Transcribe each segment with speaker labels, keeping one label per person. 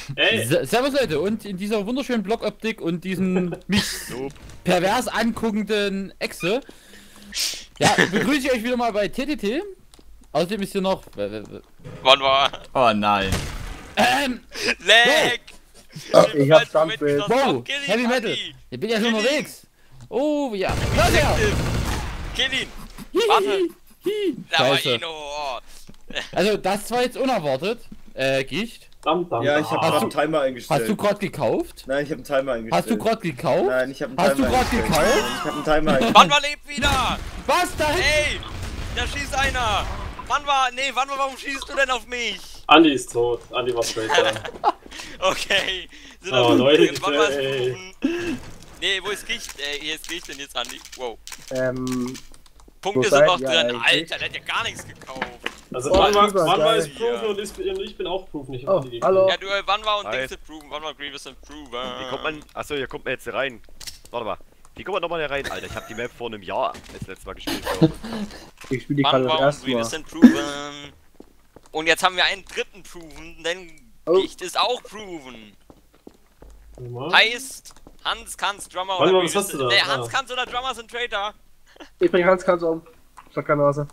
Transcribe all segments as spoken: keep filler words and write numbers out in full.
Speaker 1: Ey!
Speaker 2: Servus Leute, und in dieser wunderschönen Blockoptik und diesem mich pervers anguckenden Echse, ja, begrüße ich euch wieder mal bei T T T. Außerdem ist hier noch...
Speaker 3: Wann war?
Speaker 4: Oh nein.
Speaker 3: Ähm! Leg!
Speaker 5: Oh, ich hab Standbild.
Speaker 2: Wow, Heavy Metal. Ich bin ja schon unterwegs. Oh, ja. Los, ja.
Speaker 3: Kill ihn! Warte! Da war
Speaker 2: Scheiße.
Speaker 3: Eno! Oh.
Speaker 2: Also, das war jetzt unerwartet. Äh, Gicht.
Speaker 1: Dam, dam,
Speaker 6: Ja, ich hab
Speaker 2: Hast
Speaker 6: grad
Speaker 2: du-
Speaker 6: einen Timer eingestellt.
Speaker 2: Hast du gerade gekauft?
Speaker 6: Nein, ich hab einen Timer eingestellt.
Speaker 2: Hast du gerade gekauft?
Speaker 6: Nein, ich hab einen
Speaker 2: Hast
Speaker 6: Timer
Speaker 2: du gerade
Speaker 6: eingestellt.
Speaker 2: gekauft?
Speaker 6: Ich hab einen Timer eingestellt.
Speaker 3: Wann war lebt wieder?
Speaker 2: Was da?
Speaker 3: Ey! Da schießt einer! Wann war. Nee, wann war. Warum schießt du denn auf mich?
Speaker 1: Andi ist tot. Andi war Traitor.
Speaker 3: Okay. Sind
Speaker 1: Oh,
Speaker 3: das
Speaker 1: Leute,
Speaker 3: wann war
Speaker 1: ey.
Speaker 3: Nee, wo ist Gicht? Äh, hier ist Gicht denn jetzt, Andi? Wow.
Speaker 5: Ähm,
Speaker 3: Punkte
Speaker 5: Wo
Speaker 3: sind
Speaker 5: seid
Speaker 3: noch
Speaker 5: ihr
Speaker 3: drin.
Speaker 5: eigentlich?
Speaker 3: Alter, der hat ja gar nichts gekauft.
Speaker 1: Also
Speaker 5: Oh,
Speaker 1: wann war,
Speaker 5: super
Speaker 1: wann war
Speaker 5: geil.
Speaker 1: es Proven und ich, und ich bin auch Proven. Ich hab
Speaker 5: Oh,
Speaker 1: Andi gekillt.
Speaker 5: hallo.
Speaker 3: Ja, du, äh, wann war und
Speaker 7: Hi.
Speaker 3: Dings sind proven? Wann war Grievous und proven?
Speaker 7: Wie kommt man. Achso, hier kommt man jetzt rein. Warte mal. Wie kommt man nochmal hier rein, Alter? Ich hab die Map vor einem Jahr das letzte Mal gespielt. glaub ich.
Speaker 5: ich spiele die
Speaker 3: Wann
Speaker 5: gerade das
Speaker 3: war und
Speaker 5: erste Mal.
Speaker 3: Grievous sind proven? Und jetzt haben wir einen dritten proven, denn
Speaker 5: Oh.
Speaker 3: Gicht ist auch proven.
Speaker 1: Mal.
Speaker 3: Heißt, Hans, Kanz, Drummer
Speaker 1: Warte
Speaker 3: oder
Speaker 1: mal, was
Speaker 3: Grievous
Speaker 1: hast du
Speaker 3: sind.
Speaker 1: da?
Speaker 3: Nee, Hans,
Speaker 1: Ah.
Speaker 3: Kanz oder Drummer sind Traitor.
Speaker 5: Ich bring Hans Kanz um. Stockernase.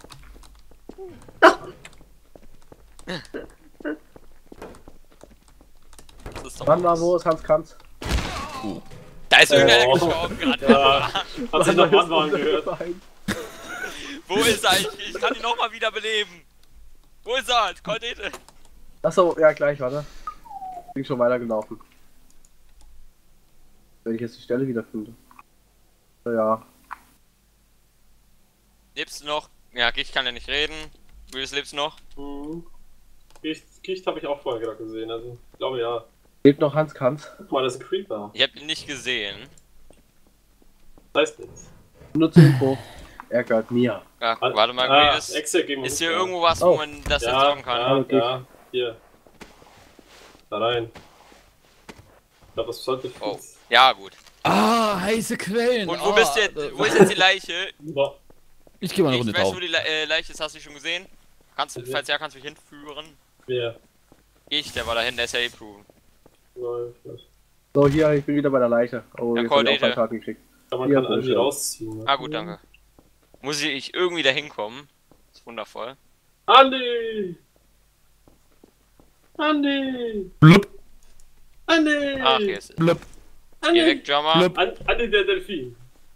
Speaker 3: Das ist doch
Speaker 5: Wann war
Speaker 3: was.
Speaker 5: wo ist Hans Kanz?
Speaker 3: Da ist irgendeiner
Speaker 1: Oh.
Speaker 3: gestorben gerade.
Speaker 1: Ja. Hat sich noch Wann waren gehört.
Speaker 3: Wo ist er? Ich, ich kann ihn nochmal wiederbeleben. Wo ist er? Koordinate.
Speaker 5: Achso, ja gleich, warte. Bin schon weitergelaufen. Wenn ich jetzt die Stelle wiederfinde. Na ja.
Speaker 3: Lebst du noch? Ja, ich kann ja nicht reden. Grievous lebst du noch?
Speaker 1: Mhm. Gicht, Gicht habe ich auch vorher gerade gesehen. Also, ich glaube ja.
Speaker 5: Lebt noch Hans Kanz?
Speaker 1: Guck mal, das ist ein Creeper.
Speaker 3: Ich hab ihn nicht gesehen.
Speaker 1: Das heißt nichts.
Speaker 5: Nur zur Info. Er gehört mir.
Speaker 3: Ja, warte mal,
Speaker 1: Ah,
Speaker 3: Grievous.
Speaker 1: Exit gegen
Speaker 3: Ist hier
Speaker 1: uns.
Speaker 3: irgendwo was,
Speaker 5: Oh.
Speaker 3: wo man das
Speaker 1: Ja,
Speaker 3: entsorgen kann?
Speaker 1: ja,
Speaker 5: Okay.
Speaker 1: ja. Hier. Da rein. Ich glaube, das sollte...
Speaker 3: Oh. Ja, gut.
Speaker 2: Ah, heiße Quellen.
Speaker 3: Und wo
Speaker 2: ah,
Speaker 3: bist du jetzt?
Speaker 2: äh,
Speaker 3: Wo ist jetzt die Leiche?
Speaker 1: Boah.
Speaker 2: Ich geh mal eine
Speaker 3: Ich
Speaker 2: Runde
Speaker 3: weiß, wo
Speaker 2: tauchen.
Speaker 3: die Le äh, Leiche ist, hast du schon gesehen? Kannst du,
Speaker 1: Okay.
Speaker 3: falls ja, kannst du mich hinführen?
Speaker 1: Wer?
Speaker 3: Ich, der war dahin, der ist ja eh proven.
Speaker 1: Nein, ich weiß.
Speaker 5: So, hier, ich bin wieder bei der Leiche. Oh,
Speaker 3: Ja,
Speaker 5: jetzt hab ich auch
Speaker 3: Koordinate.
Speaker 5: zwei Karten gekriegt.
Speaker 1: Aber man
Speaker 5: Hier,
Speaker 1: kann
Speaker 5: Bullshit.
Speaker 1: Andi rausziehen.
Speaker 3: Ah, gut, danke. Muss ich irgendwie da hinkommen? Ist wundervoll.
Speaker 1: Andi! Andi!
Speaker 2: Blub,
Speaker 1: Andi!
Speaker 3: Ach, hier ist es.
Speaker 2: blub,
Speaker 1: Andi!
Speaker 3: Direkt Drummer.
Speaker 2: blub.
Speaker 1: An- Andi der Delfin.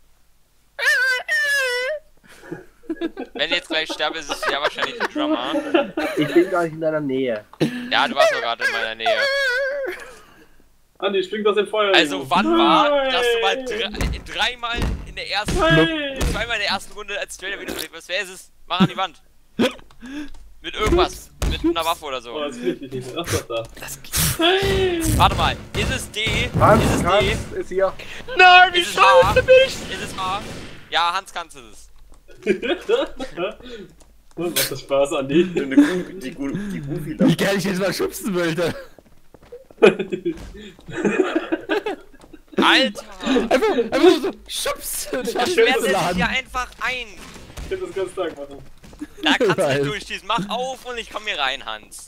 Speaker 3: Wenn ich jetzt gleich sterbe, ist es ja wahrscheinlich ein Drummer.
Speaker 5: Ich bin gar nicht in deiner Nähe.
Speaker 3: Ja, du warst doch gerade in meiner Nähe.
Speaker 1: Andi, springt aus dem Feuer.
Speaker 3: Also, wann war, dass du mal dre dreimal in der ersten,
Speaker 1: Hey!
Speaker 3: zweimal in der ersten Runde als Trailer wiederbelebt wirst? Wer ist es? Mach an die Wand. Mit irgendwas. Mit einer Waffe oder
Speaker 1: Oh,
Speaker 3: so.
Speaker 1: das krieg ich nicht mehr. Ach, doch, da.
Speaker 3: Das Warte mal, ist es D?
Speaker 5: Hans
Speaker 3: Ist es D?
Speaker 5: Kanz ist hier.
Speaker 3: Nein, wie ist es H? Ist es H? Ja, Hans Kanz ist es.
Speaker 1: Und macht das Spaß, Andi?
Speaker 6: Die, Gu- die, Gu- die Goofy da.
Speaker 2: Wie geil ich jetzt mal schubsen wollte.
Speaker 3: Alter!
Speaker 2: Einfach, einfach so schubs.
Speaker 3: Das sperrt er sich ja einfach ein.
Speaker 1: Ich kann das ganz Tag machen.
Speaker 3: Da kannst du
Speaker 2: Weiß.
Speaker 3: nicht durchschießen. Mach auf und ich komm hier rein, Hans.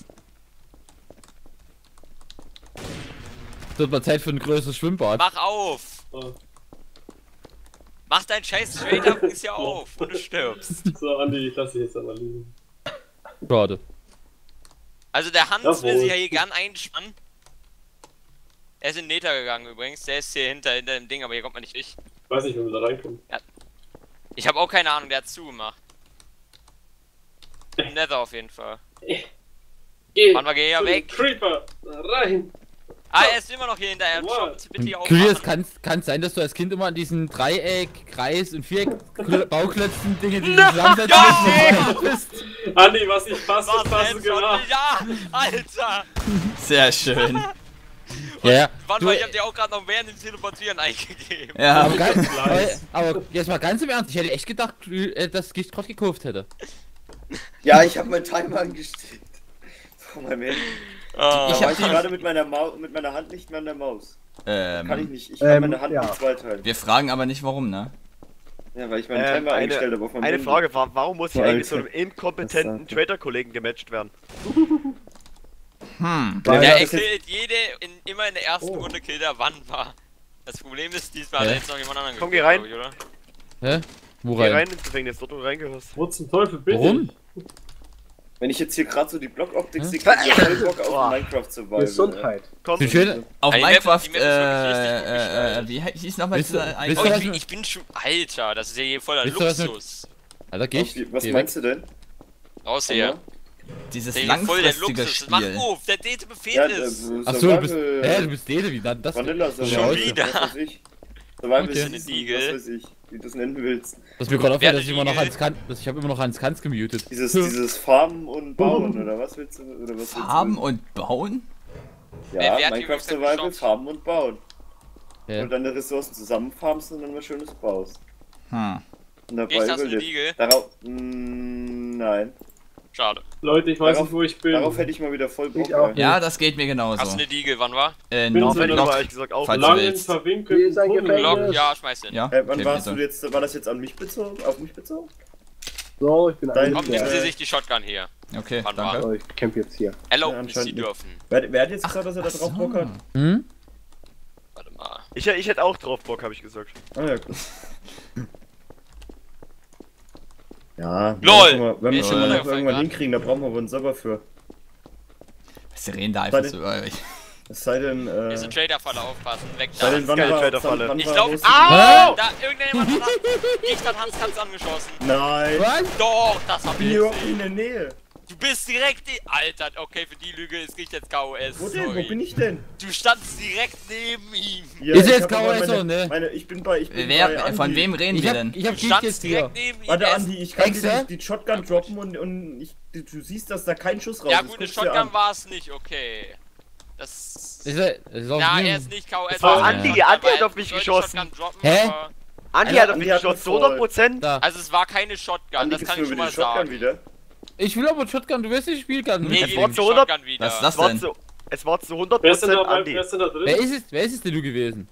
Speaker 2: Wird mal Zeit für ein größeres Schwimmbad.
Speaker 3: Mach auf.
Speaker 1: Oh.
Speaker 3: Mach dein scheiß Straight up ist ja auf und du stirbst.
Speaker 1: So, Andi, ich lass dich jetzt aber liegen.
Speaker 2: Schade.
Speaker 3: Also der Hans
Speaker 1: Jawohl.
Speaker 3: will sich ja hier gern einspannen. Er ist in Nether gegangen übrigens. Der ist hier hinter, hinter dem Ding, aber hier kommt man nicht durch.
Speaker 1: Ich weiß nicht, wie man da reinkommt.
Speaker 3: Ich habe auch keine Ahnung, der hat zugemacht. Im Nether auf jeden Fall.
Speaker 1: Geh!
Speaker 3: Wann war geh ja
Speaker 1: zu
Speaker 3: weg?
Speaker 1: dem Creeper! Rein!
Speaker 3: Ah, er ist immer noch hier hinter. Er
Speaker 1: Wow.
Speaker 3: schaut bitte hier
Speaker 2: Chris,
Speaker 3: aufmachen.
Speaker 2: kann es sein, dass du als Kind immer an diesen Dreieck, Kreis und Viereck Kl- Bauklötzen Dinge, die du zusammensetzen
Speaker 3: Ja!
Speaker 2: musst, bist?
Speaker 1: Andi, was nicht passt,
Speaker 3: Was
Speaker 1: ist passend
Speaker 3: denn schon?
Speaker 1: gemacht!
Speaker 3: Ja, Alter!
Speaker 4: Sehr schön.
Speaker 2: Ja, ja.
Speaker 3: Warte
Speaker 2: Du,
Speaker 3: mal, ich hab dir auch gerade noch während dem Teleportieren eingegeben.
Speaker 4: Ja,
Speaker 2: aber, ganz, aber,
Speaker 1: Nice.
Speaker 2: aber jetzt mal ganz im Ernst, ich hätte echt gedacht, äh, dass Gicht gerade gekauft hätte.
Speaker 6: Ja, ich hab meinen Timer eingestellt. Vor meinem Handy.
Speaker 3: Ah.
Speaker 6: Ich
Speaker 2: Ich
Speaker 6: war
Speaker 2: hab
Speaker 6: ich
Speaker 2: die-
Speaker 6: gerade mit meiner, Mau mit meiner Hand nicht mehr an der Maus. Kann ich
Speaker 4: ähm,
Speaker 6: nicht. Ich
Speaker 5: Ähm,
Speaker 6: kann meine Hand
Speaker 5: ja.
Speaker 6: in zwei teilen.
Speaker 4: wir fragen aber nicht warum, ne?
Speaker 6: Ja, weil ich meinen
Speaker 7: Ähm,
Speaker 6: Timer eingestellt habe auf
Speaker 7: eine,
Speaker 6: meinem
Speaker 7: eine
Speaker 6: Handy.
Speaker 7: Frage, wa- warum muss ich
Speaker 5: Alter.
Speaker 7: eigentlich so einem inkompetenten
Speaker 5: Das sagt-
Speaker 7: Trader-Kollegen gematcht werden?
Speaker 4: Hm.
Speaker 5: Weil
Speaker 3: Ja,
Speaker 5: das
Speaker 3: er
Speaker 5: ist jetzt-
Speaker 3: killt jede, in, immer in der ersten
Speaker 1: Oh.
Speaker 3: Runde killt er, wann war. Das Problem ist, diesmal hat
Speaker 2: Hä?
Speaker 3: er jetzt noch jemand anderen
Speaker 7: Komm,
Speaker 3: gekillt,
Speaker 7: geh rein.
Speaker 3: glaub ich, oder?
Speaker 2: Hä? Wo
Speaker 7: Geh
Speaker 2: rein?
Speaker 7: rein ins Gefängnis, dort wo du reingehörst.
Speaker 1: Wo zum Teufel bin
Speaker 2: Warum?
Speaker 1: ich?
Speaker 6: Wenn ich jetzt hier gerade so die Blockoptik
Speaker 2: Hm?
Speaker 6: sehe, krieg ich voll Bock auf
Speaker 7: Boah.
Speaker 6: Minecraft Survival.
Speaker 5: Gesundheit.
Speaker 7: Komm.
Speaker 2: Wie schön.
Speaker 4: Auf
Speaker 3: Die Map-
Speaker 4: Minecraft,
Speaker 3: die Map ist wirklich richtig gut
Speaker 4: äh, äh,
Speaker 3: gestaltet.
Speaker 4: wie he- hieß nochmal
Speaker 2: Willst du-
Speaker 4: dieser
Speaker 2: willst
Speaker 4: eine-
Speaker 3: Oh,
Speaker 2: du
Speaker 3: ich,
Speaker 2: was
Speaker 3: bin,
Speaker 2: mit-
Speaker 3: ich bin schon. Alter, das ist ja hier voller
Speaker 2: Willst du was mit-
Speaker 3: Luxus.
Speaker 2: Alter, geh ich.
Speaker 6: Wie- Was
Speaker 2: Geh
Speaker 6: meinst du denn?
Speaker 3: Raus hier.
Speaker 4: dieses
Speaker 3: Der hier voll der
Speaker 4: langfristige
Speaker 3: Luxus. Mach
Speaker 4: Spiel.
Speaker 3: auf, der Date Befehl
Speaker 6: Ja,
Speaker 3: ist.
Speaker 6: äh,
Speaker 2: Achso, du bist.
Speaker 6: Survival-
Speaker 2: Hä, du bist Dede, wie dann das?
Speaker 6: Vanilla
Speaker 2: so
Speaker 6: Survival.
Speaker 2: aus.
Speaker 3: wieder.
Speaker 6: Was weiß ich. Survival
Speaker 2: Okay.
Speaker 6: ist
Speaker 3: Eine
Speaker 6: ein
Speaker 3: Diegel.
Speaker 6: was weiß ich, wie du es nennen willst.
Speaker 2: Was mir gerade
Speaker 3: Wer
Speaker 2: auffällt, dass
Speaker 3: hat
Speaker 2: ich immer noch
Speaker 3: die-
Speaker 2: Hans Kanz, dass ich habe immer noch Hans Kanz gemutet.
Speaker 6: Dieses,
Speaker 2: Hm.
Speaker 6: dieses Farmen und Bauen, oder was willst du? Oder was willst du?
Speaker 4: Farben und bauen?
Speaker 3: Wer-
Speaker 6: Ja,
Speaker 3: wer hat die
Speaker 6: Minecraft
Speaker 3: Website
Speaker 6: Survival,
Speaker 3: geschaut?
Speaker 6: Farmen und Bauen.
Speaker 2: Ja.
Speaker 6: Und deine Ressourcen zusammenfarmst und dann was Schönes baust.
Speaker 4: Hm.
Speaker 6: Und dabei
Speaker 3: Nicht, hast du eine
Speaker 6: überlebst.
Speaker 3: Diegel?
Speaker 6: Darauf. Mh, nein.
Speaker 3: Schade.
Speaker 1: Leute, ich weiß
Speaker 6: Darauf-
Speaker 1: nicht, wo ich bin.
Speaker 6: Darauf hätte ich mal wieder voll Bock.
Speaker 5: Ich auch.
Speaker 6: ey.
Speaker 4: Ja, das geht mir genauso.
Speaker 3: Hast du eine Diegel, wann war?
Speaker 4: Äh,
Speaker 1: Bin
Speaker 4: noch,
Speaker 1: so
Speaker 7: Wenn du
Speaker 4: noch,
Speaker 7: aber ehrlich gesagt auch.
Speaker 4: Falls du
Speaker 1: Langen
Speaker 4: willst.
Speaker 5: Hier
Speaker 1: verwinkelten
Speaker 5: ist ein
Speaker 1: Tunnel.
Speaker 5: Gefängnis.
Speaker 3: Glock, ja, schmeiß den.
Speaker 4: Ja,
Speaker 6: Äh, wann
Speaker 4: okay,
Speaker 6: warst
Speaker 4: bitte.
Speaker 6: du jetzt? War das jetzt an mich bezogen? Auf mich bezogen?
Speaker 5: So, ich bin
Speaker 6: Dein-
Speaker 3: Komm, nehmen
Speaker 5: eigentlich
Speaker 3: Sie
Speaker 6: Äh,
Speaker 3: sich die Shotgun hier.
Speaker 4: Okay,
Speaker 3: Wann
Speaker 4: danke.
Speaker 5: So, ich camp jetzt hier.
Speaker 3: Erlaubt,
Speaker 6: Ja,
Speaker 3: Sie
Speaker 6: anscheinend
Speaker 3: dürfen.
Speaker 6: Wer, wer hat jetzt gesagt, dass er da drauf Bock hat?
Speaker 2: Hm?
Speaker 3: Warte mal.
Speaker 7: Ich, ich hätte auch drauf Bock, habe ich gesagt.
Speaker 6: Ah ja, gut. Ja,
Speaker 3: LOL!
Speaker 6: wenn wir, wenn
Speaker 3: Wer
Speaker 6: wir
Speaker 3: ist
Speaker 6: schon
Speaker 4: schon
Speaker 6: mal noch
Speaker 3: runtergefallen
Speaker 6: irgendwann
Speaker 3: grad?
Speaker 6: hinkriegen, da brauchen wir wohl einen Server für.
Speaker 4: Sie reden da einfach
Speaker 6: Warte.
Speaker 4: so über euch.
Speaker 6: Es sei denn, äh.
Speaker 3: Hier ist eine Trader-Falle, aufpassen. Weg
Speaker 6: sei
Speaker 3: da.
Speaker 6: denn, wann
Speaker 7: geil,
Speaker 6: war,
Speaker 7: Traderfalle.
Speaker 6: wann, wann
Speaker 3: Ich
Speaker 6: war
Speaker 3: glaub.
Speaker 6: Hosting?
Speaker 3: Au! Da, irgendjemand hat. Ich hat Hans Kanz angeschossen.
Speaker 6: Nein!
Speaker 2: Was?
Speaker 3: Doch, das hab
Speaker 6: Ich bin
Speaker 3: ich
Speaker 6: hier überhaupt
Speaker 3: gesehen.
Speaker 6: nicht in der Nähe.
Speaker 3: Du bist direkt. Die Alter, okay, für die Lüge ist nicht jetzt K O S.
Speaker 6: Wo denn? Wo
Speaker 3: sorry.
Speaker 6: bin ich denn?
Speaker 3: Du standst direkt neben ihm.
Speaker 6: Ja,
Speaker 2: Ist
Speaker 6: ich
Speaker 2: jetzt
Speaker 6: hab aber
Speaker 2: K O S
Speaker 6: meine,
Speaker 2: so, ne?
Speaker 6: Meine, ich bin bei. Ich bin bei
Speaker 4: Wer,
Speaker 6: Andi.
Speaker 4: von wem reden
Speaker 2: Ich
Speaker 4: wir
Speaker 2: hab,
Speaker 4: denn?
Speaker 2: ich hab
Speaker 3: Du
Speaker 2: Gicht jetzt
Speaker 3: standst
Speaker 2: hier.
Speaker 3: direkt neben ihm.
Speaker 6: Warte,
Speaker 3: Er ist-
Speaker 6: Andi, ich kann dir
Speaker 2: Hexe?
Speaker 6: die, die Shotgun droppen und, und ich, du, du siehst, dass da kein Schuss raus
Speaker 3: Ja,
Speaker 6: ist.
Speaker 3: gut, eine
Speaker 6: Guck's dir an.
Speaker 3: Shotgun war es nicht, okay. Das.
Speaker 2: Ist er, ist auch
Speaker 3: Ja,
Speaker 2: nie-
Speaker 3: er ist nicht K O S.
Speaker 1: Oh,
Speaker 3: aber
Speaker 7: Andi,
Speaker 3: er
Speaker 7: Andi hat
Speaker 3: aber
Speaker 7: auf mich
Speaker 3: sollte
Speaker 7: geschossen.
Speaker 3: Shotgun droppen,
Speaker 2: Hä?
Speaker 3: aber-
Speaker 7: Andi
Speaker 6: Alter,
Speaker 7: hat auf
Speaker 6: Andi
Speaker 7: mich
Speaker 6: hat
Speaker 7: geschossen, zu
Speaker 6: mich
Speaker 7: hundert Prozent.
Speaker 2: Da.
Speaker 3: Also es war keine Shotgun,
Speaker 6: Andi,
Speaker 3: das
Speaker 6: gibst
Speaker 3: kann
Speaker 6: du
Speaker 3: ich
Speaker 6: mir
Speaker 3: schon mal
Speaker 6: die Shotgun
Speaker 3: sagen.
Speaker 6: wieder?
Speaker 2: Ich will aber Shotgun, du weißt, ich spiel kann.
Speaker 3: Nee,
Speaker 7: Es
Speaker 3: gib
Speaker 7: war
Speaker 3: ihm die
Speaker 7: zu hundert
Speaker 3: Shotgun wieder.
Speaker 4: Was ist das
Speaker 7: Es war
Speaker 4: denn?
Speaker 7: zu, es war zu hundert
Speaker 1: Wer ist denn
Speaker 7: Prozent
Speaker 1: da, bei-
Speaker 7: Andi.
Speaker 1: wer ist denn da drin?
Speaker 2: Wer ist es? Wer ist es denn du gewesen?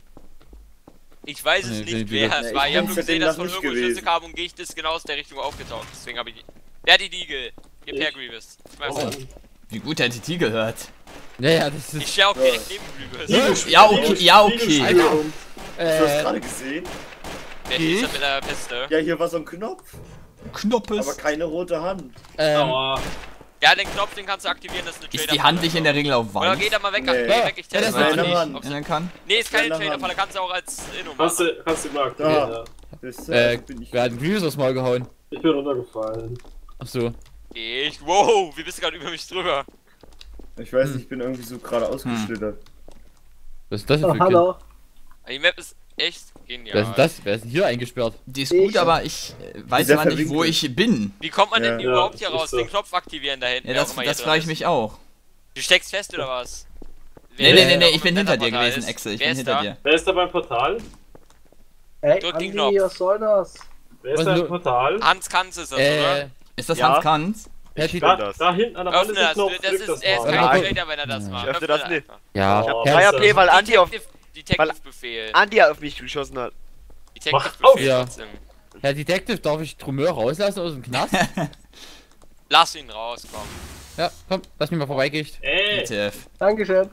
Speaker 3: Ich weiß es
Speaker 2: Nee,
Speaker 3: nicht,
Speaker 2: nee,
Speaker 3: wer
Speaker 2: nee.
Speaker 3: es
Speaker 6: Ja,
Speaker 3: war.
Speaker 6: ich
Speaker 3: Ich hab
Speaker 6: bin's
Speaker 3: nur
Speaker 6: ja
Speaker 3: gesehen,
Speaker 6: demnach
Speaker 3: dass von
Speaker 6: nicht
Speaker 3: irgendwo
Speaker 6: gewesen.
Speaker 3: Schüsse kamen und Gicht ist genau aus der Richtung aufgetaucht. Deswegen habe ich die. Wer hat die Diegel? Gib her,
Speaker 1: Ich.
Speaker 3: Grievous. Schmeiß
Speaker 1: Oh.
Speaker 3: ihn.
Speaker 4: Wie gut er die Titel hört.
Speaker 2: Ja, ja, das
Speaker 3: Ich
Speaker 2: ist.
Speaker 3: stehe auch direkt neben Grievous.
Speaker 4: Ja, okay, ja, okay.
Speaker 6: Alter, hast du das
Speaker 2: Äh,
Speaker 6: gerade gesehen?
Speaker 3: Der
Speaker 2: Ich?
Speaker 3: ist mit der Piste.
Speaker 6: Ja, hier war so ein Knopf, aber
Speaker 4: Knoppes.
Speaker 6: keine rote Hand.
Speaker 2: ähm,
Speaker 1: Aua.
Speaker 3: Ja, den Knopf, den kannst du aktivieren, das ist eine
Speaker 4: Ist die
Speaker 3: Traderfalle.
Speaker 4: Hand nicht in der Regel auf
Speaker 3: Oder
Speaker 4: weiß?
Speaker 3: geh da mal weg,
Speaker 6: Nee.
Speaker 3: geh weg, ich
Speaker 2: Ja, das
Speaker 3: teste
Speaker 2: ist
Speaker 3: mal.
Speaker 6: eine
Speaker 2: nicht.
Speaker 6: Hand.
Speaker 3: Ob's-
Speaker 4: Ändern kann?
Speaker 3: Nee, ist keine
Speaker 6: Kleine Hand.
Speaker 3: Traderfalle, kannst du auch als Inno
Speaker 1: Hast
Speaker 3: machen.
Speaker 1: du, hast du mal
Speaker 6: Da.
Speaker 1: aktiviert, ja.
Speaker 6: Das,
Speaker 2: äh,
Speaker 6: äh, bin ich.
Speaker 2: wer hat den Grievous aufs Maul gehauen?
Speaker 1: Ich bin runtergefallen.
Speaker 2: Achso.
Speaker 3: Ich, wow, wie bist du gerade über mich drüber?
Speaker 6: Ich weiß nicht, ich bin irgendwie so gerade ausgeschlittert.
Speaker 2: Was ist das denn
Speaker 5: Oh,
Speaker 2: für ein Kind?
Speaker 5: hallo.
Speaker 3: Die Map ist echt
Speaker 2: Wer ist
Speaker 3: genial.
Speaker 2: denn das? Wer ist denn hier eingesperrt?
Speaker 4: Die ist gut,
Speaker 5: Ich-
Speaker 4: aber ich äh, weiß
Speaker 6: Sehr
Speaker 4: aber nicht, wo
Speaker 6: verwinkelt.
Speaker 4: ich bin.
Speaker 3: Wie kommt man denn
Speaker 6: Ja.
Speaker 3: überhaupt hier
Speaker 1: Ja,
Speaker 3: raus?
Speaker 1: ist so.
Speaker 3: Den Knopf aktivieren da hinten.
Speaker 4: Ja,
Speaker 3: wer
Speaker 4: das,
Speaker 3: auch immer hier
Speaker 4: das
Speaker 3: drin
Speaker 4: frage ich
Speaker 3: ist.
Speaker 4: mich auch.
Speaker 3: Du steckst fest oder was?
Speaker 4: Nee,
Speaker 3: Wer
Speaker 4: nee,
Speaker 3: ist
Speaker 4: nee,
Speaker 3: da
Speaker 4: nee,
Speaker 3: auf
Speaker 4: ich bin
Speaker 3: dem
Speaker 4: hinter dir
Speaker 3: Wetterportal
Speaker 4: gewesen,
Speaker 3: ist?
Speaker 4: Exe, ich
Speaker 3: Wer
Speaker 4: bin
Speaker 3: ist
Speaker 4: hinter
Speaker 3: da?
Speaker 4: dir.
Speaker 1: Wer ist da beim Portal?
Speaker 5: Ey,
Speaker 3: Drück den
Speaker 5: Andi,
Speaker 3: Knopf.
Speaker 5: was soll das?
Speaker 1: Wer ist
Speaker 2: Was
Speaker 1: da im
Speaker 2: du-
Speaker 1: Portal?
Speaker 3: Hans Kanz ist das,
Speaker 2: Äh,
Speaker 3: oder?
Speaker 4: Ist das
Speaker 7: Ja.
Speaker 4: Hans Kanz?
Speaker 2: Herr
Speaker 7: Ich
Speaker 2: Titel.
Speaker 7: bin
Speaker 1: Da,
Speaker 7: das.
Speaker 1: da hinten an der Wand
Speaker 3: Öffne
Speaker 1: ist ein
Speaker 3: das,
Speaker 1: Knopf,
Speaker 3: das
Speaker 1: drück
Speaker 3: ist,
Speaker 1: das
Speaker 3: er ist
Speaker 1: mal.
Speaker 2: Ja.
Speaker 3: kein Trader, wenn er das
Speaker 2: Ich
Speaker 3: macht.
Speaker 7: öffne das nicht.
Speaker 3: einfach.
Speaker 2: Ja.
Speaker 7: Ich hab
Speaker 1: Oh,
Speaker 7: drei A P, weil Andi auf,
Speaker 3: Detective, Detective-Befehl.
Speaker 7: Andi auf mich geschossen hat.
Speaker 3: Detective-Befehl
Speaker 2: Ja.
Speaker 3: trotzdem.
Speaker 2: Herr Detective, darf ich Trumeur rauslassen aus dem Knast?
Speaker 3: Lass ihn raus, komm.
Speaker 2: Ja, komm, lass mich mal vorbeigehen.
Speaker 1: Ey,
Speaker 4: W T F.
Speaker 5: Dankeschön.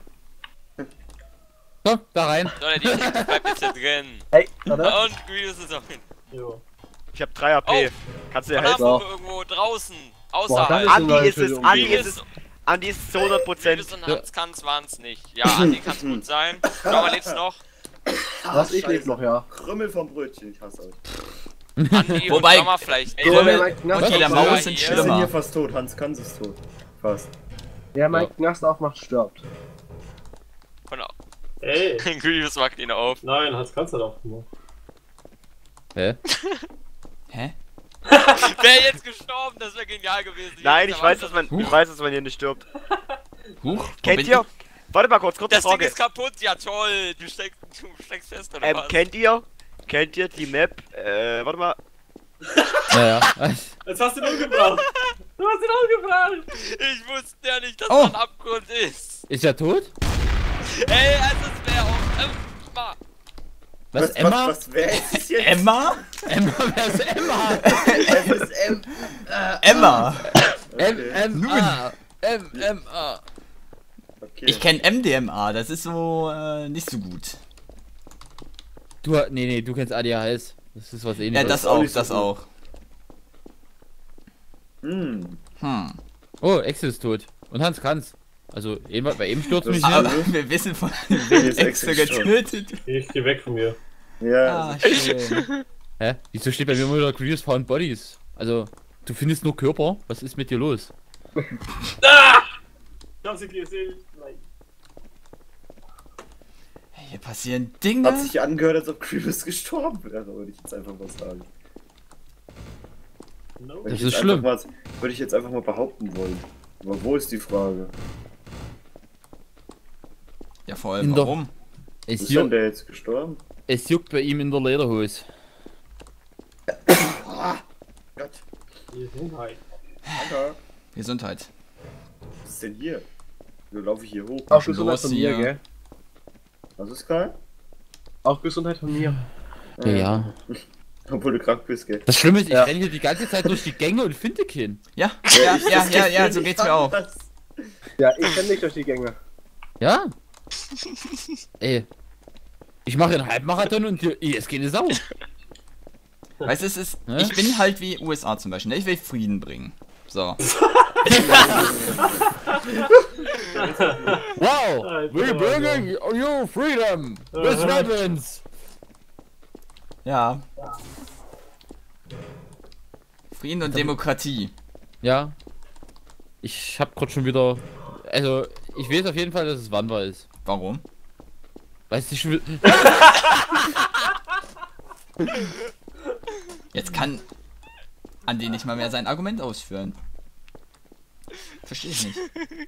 Speaker 2: Komm, da rein.
Speaker 3: So, der Detective bleibt jetzt hier drin.
Speaker 5: Hey, warte.
Speaker 3: Und Grievous ist auch hin.
Speaker 1: jo.
Speaker 7: Ich hab drei A P.
Speaker 3: Oh.
Speaker 7: Kannst du dir
Speaker 3: Und
Speaker 7: helfen?
Speaker 3: Hamburg irgendwo draußen.
Speaker 5: Boah,
Speaker 3: Außerhalb.
Speaker 5: das
Speaker 7: Andi ist es,
Speaker 5: Entschuldigung.
Speaker 7: Andi ist
Speaker 3: Grievous,
Speaker 7: es, Andi ist es zu hundert Prozent.
Speaker 3: Grievous und Hans Kanz waren's nicht. Ja, Andi kann's gut sein. Schau mal, lebst noch?
Speaker 5: Was, ich lebe noch, ja.
Speaker 6: Krümmel vom Brötchen, ich hasse euch.
Speaker 3: Andi
Speaker 4: Wobei-
Speaker 3: und Mama vielleicht.
Speaker 5: Ey,
Speaker 4: Krümmel
Speaker 5: mein Knast
Speaker 4: unter der
Speaker 5: aufmacht-
Speaker 4: Maus sind
Speaker 3: hier.
Speaker 6: Wir sind hier
Speaker 4: schlimmer.
Speaker 6: fast tot, Hans Kanz ist tot. Fast.
Speaker 5: Wer mein Knast aufmacht, stirbt.
Speaker 3: Von
Speaker 1: Ey.
Speaker 3: Grievous macht ihn auf.
Speaker 1: Nein, Hans kannst du doch gemacht.
Speaker 2: Hä?
Speaker 4: Hä?
Speaker 3: Wäre jetzt gestorben, das wäre genial gewesen.
Speaker 7: Nein,
Speaker 3: hätte
Speaker 7: ich weiß,
Speaker 3: aber-
Speaker 7: dass man, ich weiß, dass man hier nicht stirbt.
Speaker 4: Huch, wo
Speaker 7: Kennt
Speaker 4: bin
Speaker 7: ihr? Warte mal kurz, kurze
Speaker 3: Das Ding
Speaker 7: Frage.
Speaker 3: ist kaputt, ja toll. Du steckst, du steckst fest oder
Speaker 7: Ähm,
Speaker 3: was?
Speaker 7: kennt ihr? Kennt ihr die Map? Äh, warte mal.
Speaker 2: Naja.
Speaker 1: Jetzt hast du ihn umgebracht. Du hast ihn umgebracht.
Speaker 3: Ich wusste ja nicht, dass
Speaker 4: Oh.
Speaker 3: da ein Abgrund ist.
Speaker 2: Ist er tot?
Speaker 3: Ey, also es wäre auch immer.
Speaker 2: Was, Emma?
Speaker 6: Was, was, wer ist es jetzt?
Speaker 4: Emma?
Speaker 2: Emma, wer ist Emma?
Speaker 6: Es ist M.
Speaker 4: Emma!
Speaker 2: M, M, A. M, M, A.
Speaker 6: okay.
Speaker 4: Ich kenne M D M A, das ist so äh, nicht so gut.
Speaker 2: Du, nee, nee, du kennst A D H S. Das ist was
Speaker 4: Ja,
Speaker 2: ähnliches.
Speaker 4: das
Speaker 6: auch
Speaker 4: auch,
Speaker 6: nicht so
Speaker 4: das
Speaker 6: gut.
Speaker 4: auch.
Speaker 6: Hm.
Speaker 4: Hm.
Speaker 2: Oh, Exe ist tot. Und Hans kann's. Also, eben, bei ihm stürzt
Speaker 6: Das
Speaker 2: mich
Speaker 6: ist
Speaker 2: hier.
Speaker 4: Aber wir wissen von
Speaker 6: Hier
Speaker 4: wem
Speaker 6: ist
Speaker 4: Exe
Speaker 6: Exe
Speaker 4: getötet.
Speaker 1: Ich geh weg von mir.
Speaker 6: Ja,
Speaker 4: Ah, schön.
Speaker 2: Hä? Wieso steht bei mir immer wieder Grievous Found Bodies? Also, du findest nur Körper? Was ist mit dir los?
Speaker 1: Ich hab sie gesehen. Nein.
Speaker 4: Hier passieren
Speaker 6: hat
Speaker 4: Dinge.
Speaker 6: sich angehört, als ob Grievous gestorben wäre, würde ich jetzt einfach mal sagen.
Speaker 1: No.
Speaker 6: Würde
Speaker 2: Das
Speaker 6: ich
Speaker 2: ist
Speaker 6: jetzt
Speaker 2: schlimm.
Speaker 6: einfach Mal, würde ich jetzt einfach mal behaupten wollen. Aber wo ist die Frage?
Speaker 4: Ja, vor allem
Speaker 2: In der-
Speaker 4: warum?
Speaker 2: Es,
Speaker 6: Ist denn
Speaker 2: juckt,
Speaker 6: der jetzt gestorben?
Speaker 2: es juckt bei ihm in der Lederhose.
Speaker 6: Gott,
Speaker 1: Gesundheit.
Speaker 6: Alter.
Speaker 4: Gesundheit.
Speaker 6: Was ist denn hier? Wo laufe ich hier hoch?
Speaker 5: Auch
Speaker 4: Was ist
Speaker 5: Gesundheit
Speaker 4: los
Speaker 5: von mir,
Speaker 4: hier?
Speaker 5: gell?
Speaker 6: Was ist geil?
Speaker 5: Auch Gesundheit von mir.
Speaker 2: Ja, ja.
Speaker 6: Obwohl du krank bist, gell?
Speaker 2: Das Schlimme ist, ich
Speaker 5: Ja.
Speaker 2: renne hier die ganze Zeit durch die Gänge und finde keinen.
Speaker 4: Ja, ja,
Speaker 6: ich-
Speaker 4: ja,
Speaker 6: das
Speaker 4: ja,
Speaker 6: geht
Speaker 4: ja,
Speaker 6: mir
Speaker 4: so
Speaker 6: nicht
Speaker 4: geht's mir auch.
Speaker 6: anders.
Speaker 5: Ja, ich kenne nicht durch die Gänge.
Speaker 2: Ja? Ey. Ich mache einen Halbmarathon und hier hier ist keine Sau.
Speaker 4: Weißt du, es ist,
Speaker 2: Hä?
Speaker 4: ich bin halt wie U S A zum Beispiel, ne? Ich will Frieden bringen. So.
Speaker 2: Wow!
Speaker 1: Alter,
Speaker 2: We bringing you freedom with
Speaker 1: Aha.
Speaker 2: weapons!
Speaker 4: Ja. Frieden und Demokratie.
Speaker 2: Ja. Ich hab grad schon wieder. Also, ich weiß auf jeden Fall, dass es Wanwa ist.
Speaker 4: Warum?
Speaker 2: Weißt du schon wieder.
Speaker 4: Jetzt kann Andi nicht mal mehr sein Argument ausführen. Verstehe ich nicht.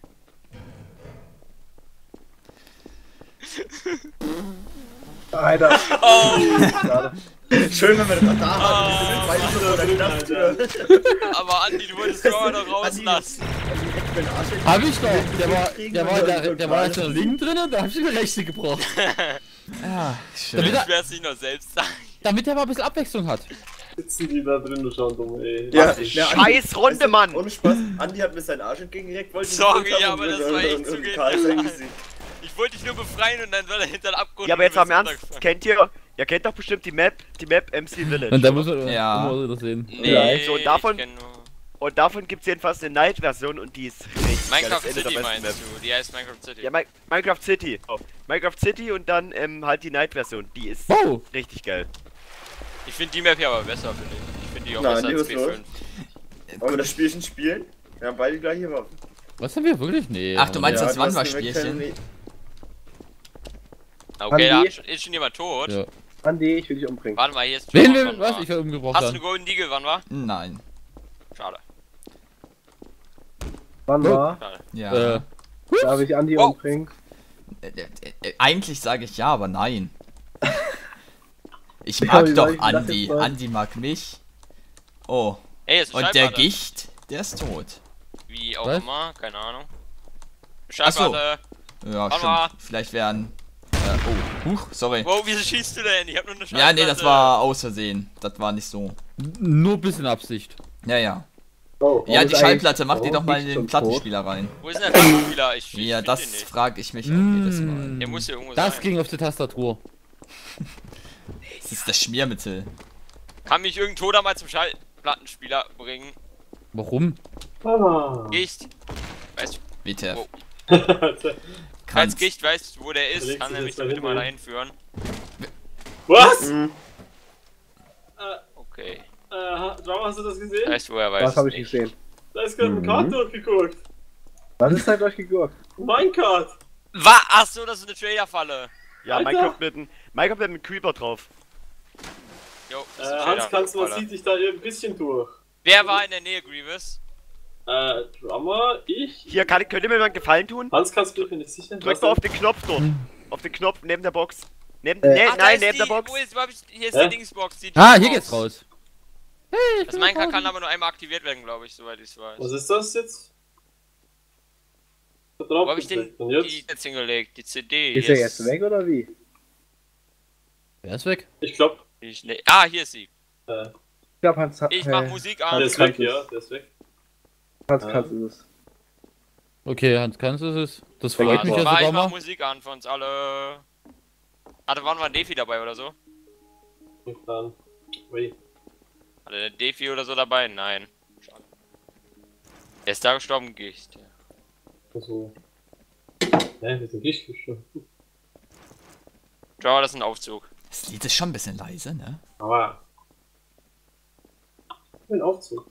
Speaker 5: Alter. Schade.
Speaker 6: Schön, wenn wir das da haben. Wir sind beide so vor der Knasttür.
Speaker 3: Aber Andi, du wolltest Cora doch rauslassen.
Speaker 2: Hab ich doch! Der war, der war, der, der war jetzt in der linken drinne, da hab ich in der rechte gebraucht.
Speaker 4: Ja, schön.
Speaker 2: Damit
Speaker 3: Ich
Speaker 2: er,
Speaker 3: werde es nicht noch selbst sagen.
Speaker 2: damit er mal ein bisschen Abwechslung hat.
Speaker 1: Sitzen die da drin und schauen dumm, ey.
Speaker 6: Ja,
Speaker 1: Ach, ich-
Speaker 6: ja,
Speaker 7: Scheiß Runde, Mann!
Speaker 6: Ohne Spaß. Andi hat mir seinen Arsch entgegengereckt, wollte ihn
Speaker 3: Sorry,
Speaker 6: gedrückt haben
Speaker 3: aber
Speaker 6: und-
Speaker 3: das war echt
Speaker 6: und-
Speaker 3: zu
Speaker 6: und
Speaker 3: genial.
Speaker 6: Karl sein Gesicht.
Speaker 3: Ich wollte dich nur befreien und dann war er hinter den Abgrund.
Speaker 7: Ja, aber jetzt
Speaker 3: und du
Speaker 7: am
Speaker 3: bist
Speaker 7: Ernst,
Speaker 3: runtergefallen.
Speaker 7: kennt ihr, ihr kennt doch bestimmt die Map, die Map M C Village.
Speaker 2: Und da muss man
Speaker 4: Ja.
Speaker 2: immer wieder sehen.
Speaker 3: Nee,
Speaker 7: So, davon-
Speaker 3: ich kenn nur
Speaker 7: Und davon gibt's jedenfalls eine Night-Version und die ist richtig geil.
Speaker 3: Minecraft
Speaker 7: Das ist eine
Speaker 3: City
Speaker 7: der besten
Speaker 3: meinst du? Die heißt Minecraft City.
Speaker 7: Ja, Mi Minecraft City. Oh. Minecraft City und dann ähm, halt die Night-Version. Die ist
Speaker 2: Wow!
Speaker 7: richtig geil.
Speaker 3: Ich finde die Map hier aber besser, finde ich. Ich finde die auch
Speaker 6: Nein,
Speaker 3: besser
Speaker 6: die
Speaker 3: als
Speaker 6: ist
Speaker 3: B
Speaker 6: los.
Speaker 3: fünf.
Speaker 6: Wollen wir das Spielchen spielen? Wir haben beide die gleiche Waffe.
Speaker 2: Was haben wir wirklich? Nee.
Speaker 4: Ach, du meinst
Speaker 6: Ja,
Speaker 4: das
Speaker 6: du hast eine
Speaker 4: Wanwa-Spielchen?
Speaker 6: Wegfälle-
Speaker 3: Okay, da
Speaker 5: Andi?
Speaker 3: hat schon- ist schon jemand tot.
Speaker 2: Ja.
Speaker 5: Andi, ich will dich umbringen.
Speaker 3: Warte mal, hier ist
Speaker 2: Wen
Speaker 3: John,
Speaker 2: will,
Speaker 3: wann
Speaker 2: was?
Speaker 3: war?
Speaker 2: Ich werde umgebracht
Speaker 3: Hast du
Speaker 2: dann.
Speaker 3: einen Golden Deagle, wann war?
Speaker 4: Nein.
Speaker 3: Schade,
Speaker 5: Wann war?
Speaker 3: schade.
Speaker 4: Ja.
Speaker 2: Äh,
Speaker 5: Darf ich Andi
Speaker 3: Wow.
Speaker 5: umbringen?
Speaker 4: Äh, äh, äh, eigentlich sage ich ja, aber nein. Ich
Speaker 5: Ja,
Speaker 4: mag
Speaker 5: wie soll
Speaker 4: doch
Speaker 5: ich denn das
Speaker 4: Andi.
Speaker 5: jetzt sagen?
Speaker 4: Andi mag mich. Oh.
Speaker 3: Ey, ist eine
Speaker 4: Und der
Speaker 3: Schallplatte.
Speaker 4: Gicht, der ist tot.
Speaker 3: Wie auch
Speaker 2: Was?
Speaker 3: immer, keine Ahnung.
Speaker 4: Ach so.
Speaker 3: Schallplatte.
Speaker 4: Ja,
Speaker 3: Mama.
Speaker 4: stimmt. Vielleicht wären. Äh, oh, huch, sorry.
Speaker 3: Wow, wieso schießt du denn? Ich hab nur eine Schallplatte.
Speaker 4: Ja, nee, das war aus Versehen. Das war nicht so.
Speaker 2: nur ein bisschen Absicht.
Speaker 4: Ja, ja.
Speaker 5: Oh,
Speaker 4: Ja,
Speaker 5: warum
Speaker 4: die
Speaker 5: ist
Speaker 4: Schallplatte, mach
Speaker 5: eigentlich-
Speaker 4: die doch mal in
Speaker 5: warum
Speaker 4: den
Speaker 5: ist schon
Speaker 4: Plattenspieler rein.
Speaker 3: Wo ist denn der Plattenspieler? Ich, ich
Speaker 4: Ja,
Speaker 3: find
Speaker 4: das
Speaker 3: den nicht.
Speaker 4: frage ich mich auch jedes Mal.
Speaker 2: Mm,
Speaker 3: Der muss hier irgendwo
Speaker 2: das
Speaker 3: sein.
Speaker 2: ging auf die Tastatur.
Speaker 4: Das ist das Schmiermittel.
Speaker 3: Kann mich irgendein Toter mal zum Schallplattenspieler bringen?
Speaker 2: Warum?
Speaker 1: Ah.
Speaker 3: Gicht. Weißt du,
Speaker 4: W T F.
Speaker 3: Oh.
Speaker 1: Was?
Speaker 3: als Gicht weißt du, wo der ist,
Speaker 1: Legst
Speaker 3: kann
Speaker 1: du
Speaker 3: er
Speaker 1: das
Speaker 3: mich
Speaker 1: da
Speaker 3: bitte mal
Speaker 1: hin?
Speaker 3: dahin führen.
Speaker 1: Äh,
Speaker 3: Okay.
Speaker 1: Drama, hast du das gesehen?
Speaker 3: Weißt du, woher weiß
Speaker 5: Was
Speaker 3: es
Speaker 5: habe ich
Speaker 3: nicht.
Speaker 5: gesehen?
Speaker 1: Da ist gerade ein
Speaker 5: Mhm.
Speaker 1: Kart durchgeguckt.
Speaker 5: Was ist da durchgegurkt?
Speaker 1: Mein Kart.
Speaker 3: Was? Achso, das ist eine Trader-Falle.
Speaker 7: Ja,
Speaker 1: Alter.
Speaker 7: Minecraft mit, einem- Minecraft mit einem Creeper drauf.
Speaker 3: Jo,
Speaker 1: Äh,
Speaker 3: das ist eine
Speaker 1: Hans, kannst du mal,
Speaker 3: Trader-Falle.
Speaker 1: sieht dich da ein bisschen durch.
Speaker 3: Wer war in der Nähe, Grievous?
Speaker 1: Äh, Drummer, ich.
Speaker 7: Hier, kann, könnt ihr mir mal einen Gefallen tun?
Speaker 1: Hans, kannst du mir nicht sicher?
Speaker 7: Drückt mal auf den Knopf dort. Auf den Knopf neben der Box. Neben,
Speaker 5: Äh.
Speaker 7: nee,
Speaker 3: Ach, da
Speaker 7: nein,
Speaker 3: ist
Speaker 7: neben
Speaker 3: die,
Speaker 7: der Box.
Speaker 3: Wo ist, wo hab ich, hier ist
Speaker 1: Hä?
Speaker 3: die Dingsbox. Die
Speaker 2: Ah, hier
Speaker 3: Dingsbox.
Speaker 2: geht's raus.
Speaker 3: Das Minecraft kann aber nur einmal aktiviert werden, glaube ich, soweit ich es weiß.
Speaker 1: Was ist das jetzt? Da
Speaker 3: Wo
Speaker 1: drauf
Speaker 3: hab ich den
Speaker 1: geklickt. Und
Speaker 3: die
Speaker 1: jetzt?
Speaker 3: jetzt hingelegt? Die C D.
Speaker 5: Ist
Speaker 3: hier
Speaker 5: er jetzt weg oder wie?
Speaker 2: Wer ist weg?
Speaker 1: Ich glaub,
Speaker 3: Ich, ne, ah, hier ist sie.
Speaker 1: äh,
Speaker 5: Ich glaube, Hans,
Speaker 3: Ich mach
Speaker 5: äh,
Speaker 3: Musik
Speaker 1: der
Speaker 3: an.
Speaker 5: Hans
Speaker 1: ist weg,
Speaker 5: kann
Speaker 1: ja,
Speaker 5: es.
Speaker 1: der ist weg.
Speaker 5: Hans
Speaker 1: Ja.
Speaker 5: kannst du es.
Speaker 2: Okay, Hans, kannst du es? Das freut
Speaker 1: Ja,
Speaker 2: mich ja
Speaker 3: Ich mach, ich
Speaker 2: sogar
Speaker 3: mach
Speaker 2: mal.
Speaker 3: Musik an für uns alle. Hatte, waren wir Defi dabei oder so?
Speaker 1: Nicht dann. Ui.
Speaker 3: Hatte der Defi oder so dabei? Nein. Schade. Der ist da gestorben, Gicht.
Speaker 1: Also. Ja, wir sind richtig schon.
Speaker 3: Schau mal, das ist ein Aufzug.
Speaker 4: Das Lied ist schon ein bisschen leise, ne?
Speaker 1: Aber. Ein Aufzug.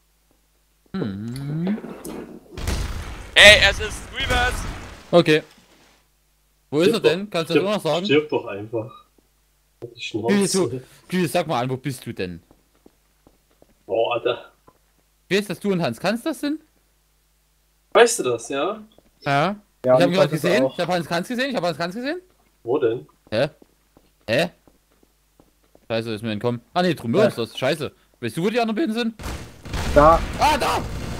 Speaker 2: Hm.
Speaker 3: Ey, es ist Reverse!
Speaker 2: Okay. Wo ist er
Speaker 1: Stirb
Speaker 2: denn?
Speaker 1: doch.
Speaker 2: Kannst du das
Speaker 1: Stirb-
Speaker 2: auch noch sagen?
Speaker 1: Stirb doch einfach. Die
Speaker 2: Julius,
Speaker 1: Schnauze.
Speaker 2: du, Julius, sag mal an, wo bist du denn?
Speaker 1: Boah, Alter.
Speaker 2: Ich weiß, dass du und Hans Kanz das sind?
Speaker 1: Weißt du das, ja?
Speaker 2: Ja.
Speaker 5: Ja,
Speaker 2: Ich habe
Speaker 5: ich
Speaker 2: gerade
Speaker 5: weiß es
Speaker 2: gesehen.
Speaker 5: auch.
Speaker 2: Ich habe Hans Kanz gesehen. Ich habe Hans Kanz gesehen.
Speaker 1: Wo denn?
Speaker 2: Hä? Hä? Scheiße, ist mir entkommen. Ah ne, drum
Speaker 5: Ja.
Speaker 2: ist das. Scheiße. Weißt du, wo die anderen beiden sind?
Speaker 5: Da,
Speaker 2: Ah, da!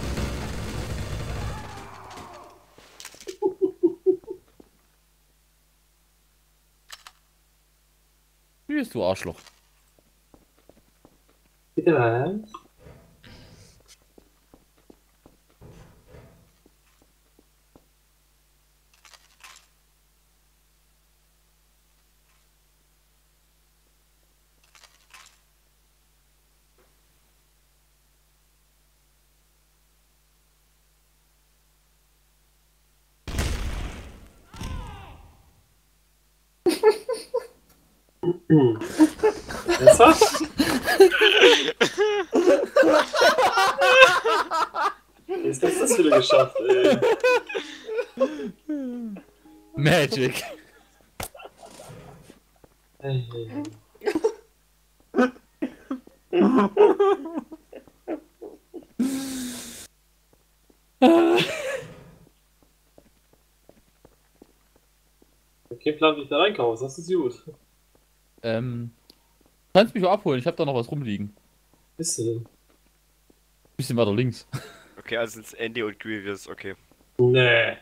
Speaker 2: Wie bist du Arschloch?
Speaker 1: Bitte was? Was hast du? Jetzt hast du das wieder geschafft, ey.
Speaker 2: Magic.
Speaker 1: Ey. Okay, Plan, wie ich da reinkomme, das ist gut.
Speaker 2: Ähm. Kannst mich auch abholen, ich habe da noch was rumliegen.
Speaker 1: Bist du denn?
Speaker 2: Bisschen weiter links.
Speaker 7: Okay, also sind's Andy und Grievous, okay.
Speaker 1: Nee.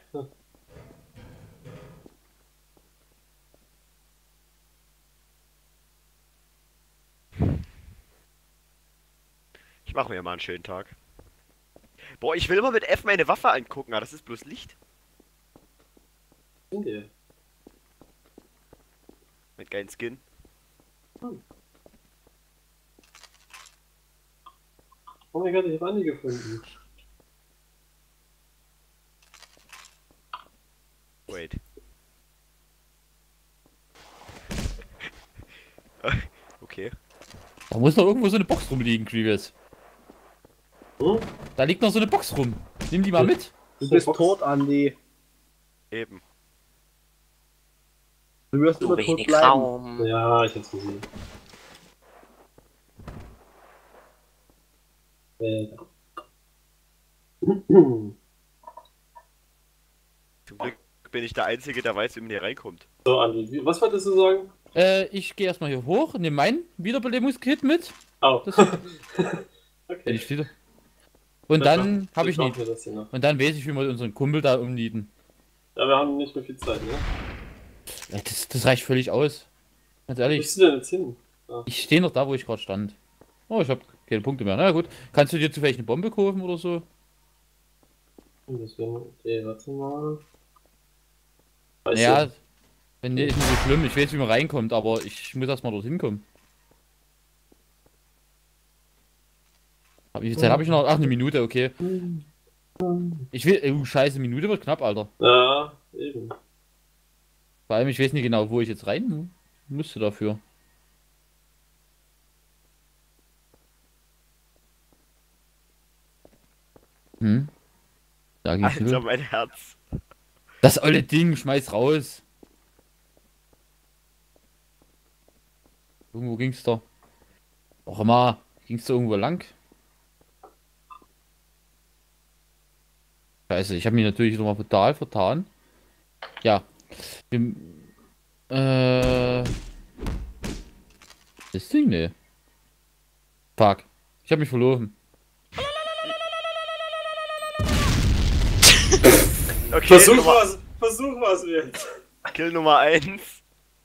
Speaker 7: Ich mache mir mal einen schönen Tag. Boah, ich will immer mit F meine Waffe angucken, aber das ist bloß Licht.
Speaker 1: Okay.
Speaker 7: Mit geilen Skin.
Speaker 1: Oh mein Gott, ich habe Andi gefunden.
Speaker 7: Wait. Okay.
Speaker 2: Da muss noch irgendwo so eine Box rumliegen, Grievous.
Speaker 1: Hm?
Speaker 2: Da liegt noch so eine Box rum. Nimm die mal mit.
Speaker 5: du
Speaker 1: So,
Speaker 5: bist
Speaker 1: Box.
Speaker 5: tot, Andi.
Speaker 7: Eben.
Speaker 5: Du wirst
Speaker 3: So
Speaker 5: immer tot
Speaker 3: wenig
Speaker 5: bleiben.
Speaker 3: Raum.
Speaker 1: Ja, ich hab's gesehen. Äh.
Speaker 7: Zum Glück bin ich der Einzige, der weiß, wie man hier reinkommt.
Speaker 1: So, Andi, wie- was wolltest du sagen?
Speaker 2: Äh, ich gehe erstmal hier hoch, nehme mein Wiederbelebungskit mit.
Speaker 1: Au.
Speaker 2: Das- Wenn
Speaker 1: Okay.
Speaker 2: ich wieder. Und dann habe ich
Speaker 1: nicht.
Speaker 2: nicht.
Speaker 1: Das hier noch.
Speaker 2: Und dann weiß ich, wie wir unseren Kumpel da umnieten.
Speaker 1: Ja, wir haben nicht mehr viel Zeit, ne?
Speaker 2: Ja, das, das reicht völlig aus. Ganz
Speaker 1: Wo
Speaker 2: ehrlich.
Speaker 1: bist du denn jetzt hin?
Speaker 2: Ich stehe noch da, wo ich gerade stand. Oh, ich habe keine Punkte mehr. Na gut. Kannst du dir zufällig eine Bombe kaufen oder so?
Speaker 1: Deswegen, okay, warte mal. Weißt
Speaker 2: Ja,
Speaker 1: du,
Speaker 2: wenn nee, ist nicht so schlimm. Ich weiß, wie man reinkommt, aber ich muss erst mal dorthin kommen. Wie viel Zeit habe ich noch? Ach, eine Minute, okay. Ich will. Oh, scheiße, Minute wird knapp, Alter.
Speaker 1: ja, eben.
Speaker 2: Vor allem, ich weiß nicht genau, wo ich jetzt rein müsste dafür. Hm? Da ging's
Speaker 7: Alter,
Speaker 2: nur.
Speaker 7: mein Herz.
Speaker 2: Das olle Ding, schmeiß raus. Irgendwo ging's da. Auch immer. Ging's da irgendwo lang? Scheiße, ich habe mich natürlich nochmal total vertan. Ja. Wir, äh. Das Ding, ne. Fuck. Ich habe mich verloren.
Speaker 7: Okay,
Speaker 1: Versuch
Speaker 7: Nummer,
Speaker 1: was, versuch was jetzt.
Speaker 7: Kill Nummer eins.